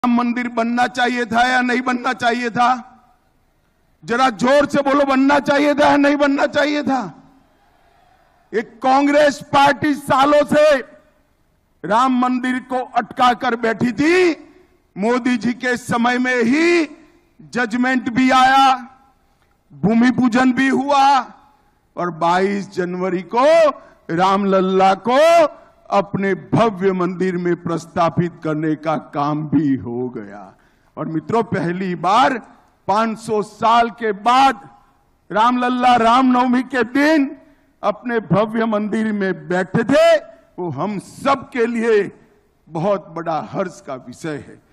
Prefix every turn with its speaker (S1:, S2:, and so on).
S1: राम मंदिर बनना चाहिए था या नहीं बनना चाहिए था? जरा जोर से बोलो, बनना चाहिए था या नहीं बनना चाहिए था? एक कांग्रेस पार्टी सालों से राम मंदिर को अटका कर बैठी थी। मोदी जी के समय में ही जजमेंट भी आया, भूमि पूजन भी हुआ और 22 जनवरी को रामलल्ला को अपने भव्य मंदिर में प्रस्थापित करने का काम भी हो गया। और मित्रों, पहली बार 500 साल के बाद रामलल्ला रामनवमी के दिन अपने भव्य मंदिर में बैठे थे। वो हम सब के लिए बहुत बड़ा हर्ष का विषय है।